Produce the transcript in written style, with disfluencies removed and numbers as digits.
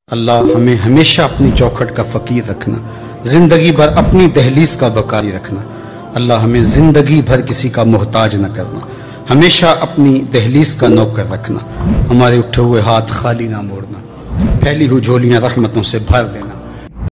अल्लाह हमें हमेशा अपनी चौखट का फ़कीर रखना, ज़िंदगी भर अपनी दहलीज का बकारी रखना। अल्लाह हमें ज़िंदगी भर किसी का मोहताज न करना, हमेशा अपनी दहलीज का नौकर रखना। हमारे उठे हुए हाथ खाली ना मोड़ना, फैली हुई झोलियाँ रहमतों से भर देना।